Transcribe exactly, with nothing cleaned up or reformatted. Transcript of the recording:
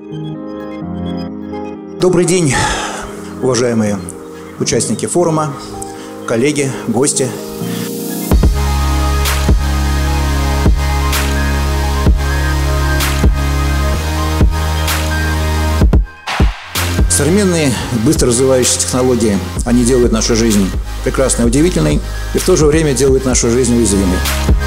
Добрый день, уважаемые участники форума, коллеги, гости. Современные, быстро развивающиеся технологии, они делают нашу жизнь прекрасной, удивительной и в то же время делают нашу жизнь уязвимой.